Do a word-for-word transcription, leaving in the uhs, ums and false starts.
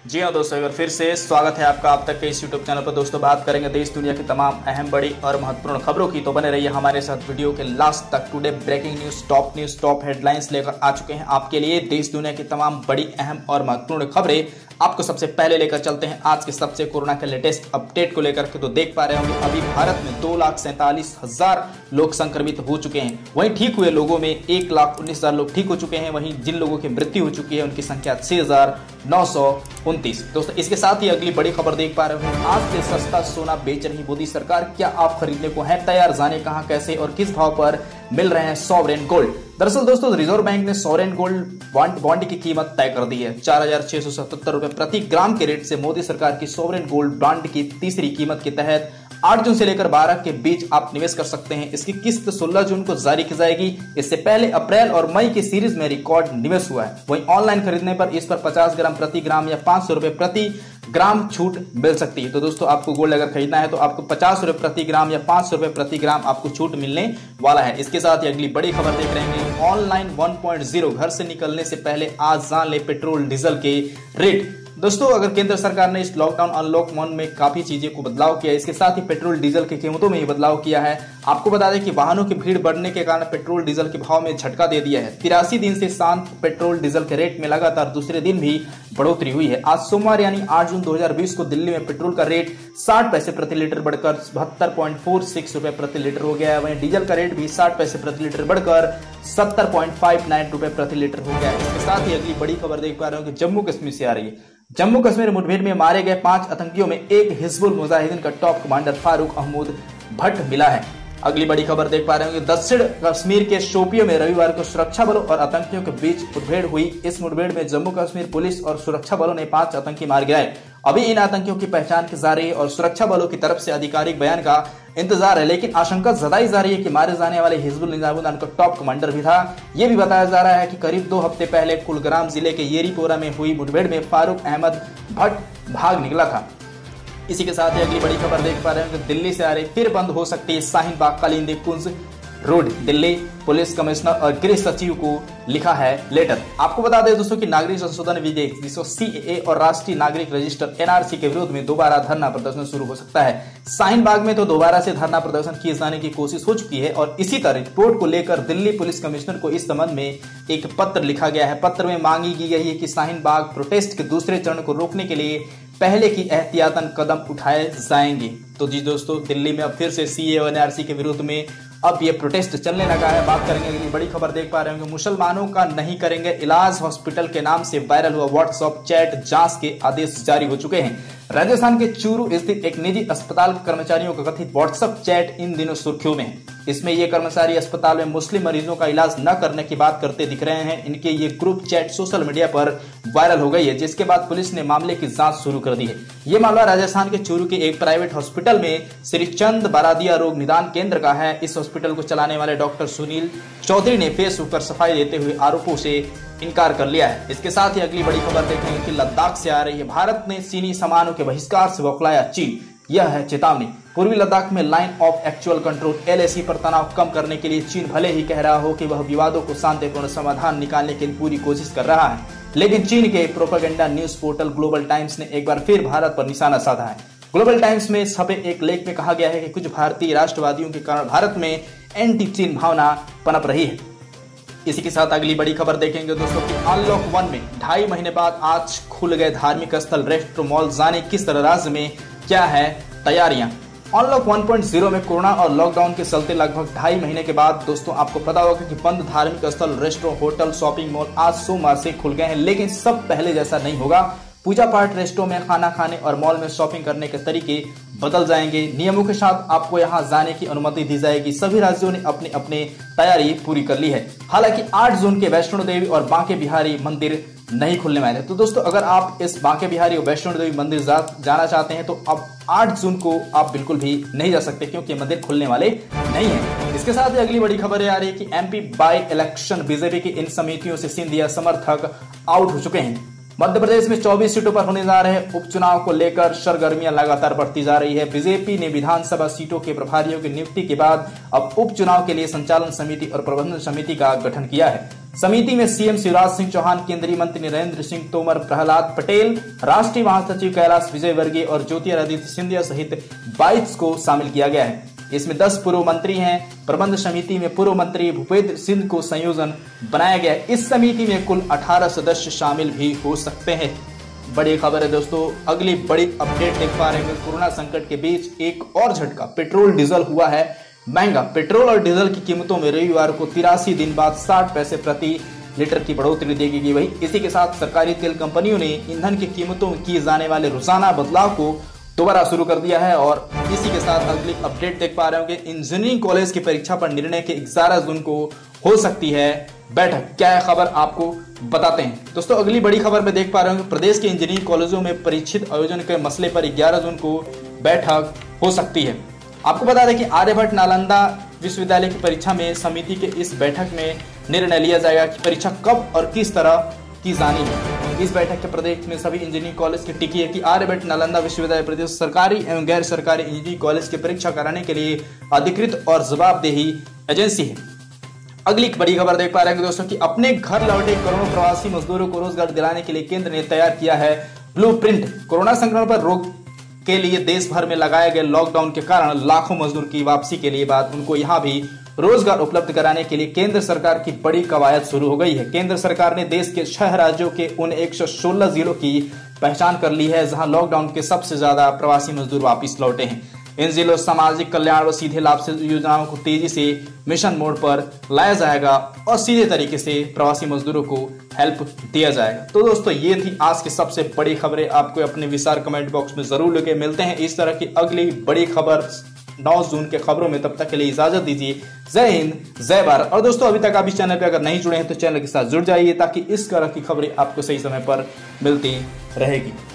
जी हाँ दोस्तों, एक बार फिर से स्वागत है आपका आप तक के इस यूट्यूब चैनल पर। दोस्तों बात करेंगे देश दुनिया की तमाम अहम बड़ी और महत्वपूर्ण खबरों की, तो बने रहिए हमारे साथ वीडियो के लास्ट तक। Today breaking news, top news, top headlines लेकर आ चुके हैं आपके लिए। देश दुनिया की तमाम बड़ी अहम और महत्वपूर्ण खबरें आपको सबसे पहले लेकर चलते हैं आज के सबसे कोरोना के लेटेस्ट अपडेट को लेकर के। तो देख पा रहे होंगे अभी भारत में दो लाख सैंतालीस हजार लोग संक्रमित हो चुके हैं। वहीं ठीक हुए लोगों में एक लाख उन्नीस हजार लोग ठीक हो चुके हैं। वहीं जिन लोगों की मृत्यु हो चुकी है उनकी संख्या छह हजार नौ सौ उनतीस। दोस्तों इसके साथ ही अगली बड़ी खबर देख पा रहे हो, आज से सस्ता सोना बेच रही मोदी सरकार। क्या आप खरीदने को हैं तैयार? जाने कहां, कैसे और किस भाव पर मिल रहे हैं सॉवरेन गोल्ड। दरअसल दोस्तों रिजर्व बैंक ने सॉवरेन गोल्ड बॉन्ड बॉन्ड की कीमत तय कर दी है। चार हजार छह सौ सतहत्तर रुपए प्रति ग्राम के रेट से मोदी सरकार की सॉवरेन गोल्ड बॉन्ड की तीसरी कीमत के तहत आठ जून से लेकर बारह के बीच आप निवेश कर सकते हैं। इसकी किस्त सोलह जून को जारी की जाएगी। इससे पहले अप्रैल और मई की सीरीज में रिकॉर्ड निवेश हुआ है। वहीं ऑनलाइन खरीदने पर इस पर पचास ग्राम प्रति ग्राम या पांच सौ रुपए प्रति ग्राम छूट मिल सकती है। तो दोस्तों आपको गोल्ड अगर खरीदना है तो आपको पचास रुपए प्रति ग्राम या पांच सौ रुपए प्रति ग्राम आपको छूट मिलने वाला है। इसके साथ ही अगली बड़ी खबर देख रहे हैं, ऑनलाइन वन पॉइंट ज़ीरो, घर से निकलने से पहले आज जान ले पेट्रोल डीजल के रेट। दोस्तों अगर केंद्र सरकार ने इस लॉकडाउन अनलॉक वन में काफी चीजें को बदलाव किया है, इसके साथ ही पेट्रोल डीजल की कीमतों में भी बदलाव किया है। आपको बता दें कि वाहनों की भीड़ बढ़ने के कारण पेट्रोल डीजल के भाव में झटका दे दिया है। तिरासी दिन से शांत पेट्रोल डीजल के रेट में लगातार दूसरे दिन भी बढ़ोतरी हुई है। आज सोमवार यानी आठ जून दो हजार बीस को दिल्ली में पेट्रोल का रेट साठ पैसे प्रति लीटर बढ़कर बहत्तर पॉइंट फोर सिक्स रुपए प्रति लीटर हो गया है। वहीं डीजल का रेट भी साठ पैसे प्रति लीटर बढ़कर सत्तर पॉइंट फाइव नाइन रुपए प्रति लीटर हो गया है। इसके साथ ही अगली बड़ी खबर देख पा रहे हो कि जम्मू कश्मीर से आ रही है। जम्मू कश्मीर मुठभेड़ में मारे गए पांच आतंकियों में एक हिजबुल मुजाहिदीन का टॉप कमांडर फारूक अहमद भट्ट मिला है। अगली बड़ी खबर देख पा रहे होंगे, दक्षिण कश्मीर के शोपियों में रविवार को सुरक्षा बलों और आतंकियों के बीच मुठभेड़ हुई। इस मुठभेड़ में जम्मू कश्मीर पुलिस और सुरक्षा बलों ने पांच आतंकी मार गिराए। अभी इन आतंकियों की पहचान की जा रही है और सुरक्षा बलों की तरफ से आधिकारिक बयान का इंतजार है, लेकिन आशंका जताई जा रही है कि मारे जाने वाले हिजबुल निजामुद्दीन का टॉप कमांडर भी था। यह भी बताया जा रहा है कि करीब दो हफ्ते पहले कुलगाम जिले के येरीपोरा में हुई मुठभेड़ में फारूक अहमद भट्ट भाग निकला था। इसी के साथ ही अगली बड़ी खबर देख पा रहे हैं, दिल्ली से आ रही फिर बंद हो सकती है Shaheen Bagh Kalindi Kunj road. Delhi police commissioner और गृह सचिव को लिखा है लेटर। आपको बता दें दोस्तों कि नागरिक संशोधन विधेयक जिसको सीएए और राष्ट्रीय नागरिक रजिस्टर एनआरसी के विरोध में दोबारा धरना प्रदर्शन शुरू हो सकता है। शाहीन बाग में तो दोबारा से धरना प्रदर्शन किए जाने की कोशिश हो चुकी है और इसी तरह रिपोर्ट को लेकर दिल्ली पुलिस कमिश्नर को इस संबंध में एक पत्र लिखा गया है। पत्र में मांगी की गई है कि शाहीन बाग प्रोटेस्ट के दूसरे चरण को रोकने के लिए पहले की एहतियातन कदम उठाए जाएंगे। तो जी दोस्तों दिल्ली में अब फिर से सीएए और एनआरसी के विरोध में अब ये प्रोटेस्ट चलने लगा है। बात करेंगे अगली बड़ी खबर देख पा रहे होंगे, मुसलमानों का नहीं करेंगे इलाज, हॉस्पिटल के नाम से वायरल हुआ व्हाट्सएप चैट, जांच के आदेश जारी हो चुके हैं। राजस्थान के चूरू स्थित एक निजी अस्पताल के कर्मचारियों का कथित व्हाट्सएप चैट इन दिनों सुर्खियों में है। इसमें ये कर्मचारी अस्पताल में मुस्लिम मरीजों का इलाज न करने की बात करते दिख रहे हैं। इनके ये ग्रुप चैट सोशल मीडिया पर वायरल हो गई है, जिसके बाद पुलिस ने मामले की जांच शुरू कर दी है। ये मामला राजस्थान के चूरू के एक प्राइवेट हॉस्पिटल में श्री चंद बारादिया रोग निदान केंद्र का है। इस हॉस्पिटल को चलाने वाले डॉक्टर सुनील चौधरी ने फेसबुक पर सफाई देते हुए आरोपों से इनकार कर लिया है। इसके साथ ही अगली बड़ी खबर देखेंगे कि लद्दाख से आ रही है, भारत ने चीनी सामानों के बहिष्कार से बौखलाया चीन, यह है चेतावनी। पूर्वी लद्दाख में line of actual control LAC पर तनाव कम करने के लिए चीन भले ही कह रहा हो कि वह विवादों को शांतिपूर्ण समाधान निकालने की पूरी कोशिश कर रहा है, लेकिन चीन के propaganda news portal Global Times ने एक बार फिर भारत पर निशाना साधा है। ग्लोबल टाइम्स में छपे एक लेख में कहा गया है कि कुछ भारतीय राष्ट्रवादियों के कारण भारत में एंटी चीन भावना पनप रही है। इसी के साथ अगली बड़ी खबर देखेंगे दोस्तों कि अनलॉक वन में ढाई महीने बाद आज खुल गए धार्मिक स्थल, रेस्टोरेंट, मॉल। जाने किस तरह राज्य में क्या है तैयारियां। अनलॉक वन पॉइंट ज़ीरो में कोरोना और लॉकडाउन के चलते लगभग ढाई महीने के बाद दोस्तों आपको पता होगा कि बंद धार्मिक स्थल, रेस्टोरेंट, होटल, शॉपिंग मॉल आज सोमवार से खुल गए हैं, लेकिन सब पहले जैसा नहीं होगा। पूजा पाठ, रेस्टोरेंट में खाना खाने और मॉल में शॉपिंग करने के तरीके बदल जाएंगे। नियमों के साथ आपको यहां जाने की अनुमति दी जाएगी। सभी राज्यों ने अपनी अपनी तैयारी पूरी कर ली है। हालांकि आठ जून के वैष्णो देवी और बांके बिहारी मंदिर नहीं खुलने वाले। तो दोस्तों अगर आप इस बांके बिहारी और वैष्णो देवी मंदिर जा, जाना चाहते हैं तो अब आठ जून को आप बिल्कुल भी नहीं जा सकते, क्योंकि मंदिर खुलने वाले नहीं है। इसके साथ ही अगली बड़ी खबर ये आ रही है कि एमपी बाई इलेक्शन बीजेपी की इन समितियों से सिंधिया समर्थक आउट हो चुके हैं। मध्य प्रदेश में चौबीस सीटों पर होने जा रहे उपचुनाव को लेकर सरगर्मियां लगातार बढ़ती जा रही है। बीजेपी ने विधानसभा सीटों के प्रभारियों की नियुक्ति के बाद अब उपचुनाव के लिए संचालन समिति और प्रबंधन समिति का गठन किया है। समिति में सीएम शिवराज सिंह चौहान, केंद्रीय मंत्री नरेंद्र सिंह तोमर, प्रहलाद पटेल, राष्ट्रीय महासचिव कैलाश विजयवर्गीय और ज्योतिरादित्य सिंधिया सहित बाईस को शामिल किया गया है। इसमें दस पूर्व मंत्री हैं। प्रबंध समिति में पूर्व मंत्री भूपेंद्र सिंह को संयोजन बनाया गया है। इस समिति में कुल अठारह सदस्य शामिल भी हो सकते हैं। बड़ी खबर है दोस्तों, अगली बड़ी अपडेट देख पा रहे हैं। कोरोना संकट के बीच एक और झटका, पेट्रोल डीजल हुआ है महंगा। पेट्रोल और डीजल की कीमतों में रविवार को तिरासी दिन बाद साठ पैसे प्रति लीटर की बढ़ोतरी देखी गई। वही इसी के साथ सरकारी तेल कंपनियों ने ईंधन की कीमतों में किए जाने वाले रोजाना बदलाव को दोबारा शुरू कर दिया है। और इसी के साथ अगली अपडेट देख पा रहे होंगे, इंजीनियरिंग कॉलेज की परीक्षा पर निर्णय के ग्यारह जून को हो सकती है बैठक। क्या है खबर, आपको बताते हैं दोस्तों। अगली बड़ी खबर में देख पा रहे होंगे, प्रदेश के इंजीनियरिंग कॉलेजों में परीक्षित आयोजन के मसले पर ग्यारह जून को बैठक हो सकती है। आपको बता दें कि आर्यभट्ट नालंदा विश्वविद्यालय की परीक्षा में समिति के इस बैठक में निर्णय लिया जाएगा कि परीक्षा कब और किस तरह की जानी है। इस बैठक के प्रदेश में सभी इंजीनियरिंग कॉलेज की टिकी है कि आर्यभट्ट नालंदा विश्वविद्यालय प्रदेश सरकारी एवं गैर सरकारी इंजीनियरिंग कॉलेज की परीक्षा कराने के लिए अधिकृत और जवाबदेही एजेंसी है। अगली बड़ी खबर देख पा रहे हैं दोस्तों कि अपने घर लौटे करोड़ों प्रवासी मजदूरों को रोजगार दिलाने के लिए केंद्र ने तैयार किया है ब्लूप्रिंट। कोरोना संक्रमण पर रोक के लिए देश भर में लगाए गए लॉकडाउन के कारण लाखों मजदूर की वापसी के लिए बाद उनको यहां भी रोजगार उपलब्ध कराने के लिए केंद्र सरकार की बड़ी कवायद शुरू हो गई है। केंद्र सरकार ने देश के छह राज्यों के उन एक सौ सोलह जिलों की पहचान कर ली है जहां लॉकडाउन के सबसे ज्यादा प्रवासी मजदूर वापस लौटे हैं। इन जिलों सामाजिक कल्याण और सीधे लाभ से योजनाओं को तेजी से मिशन मोड पर लाया जाएगा और सीधे तरीके से प्रवासी मजदूरों को हेल्प दिया जाएगा। तो दोस्तों ये थी आज की सबसे बड़ी खबरें। आपको अपने विचार कमेंट बॉक्स में जरूर लेके मिलते हैं इस तरह की अगली बड़ी खबर नौ जून के खबरों में। तब तक के लिए इजाजत दीजिए। जय हिंद, जय भारत। और दोस्तों अभी तक आप इस चैनल पर अगर नहीं जुड़े हैं तो चैनल के साथ जुड़ जाइए ताकि इस तरह की खबरें आपको सही समय पर मिलती रहेगी।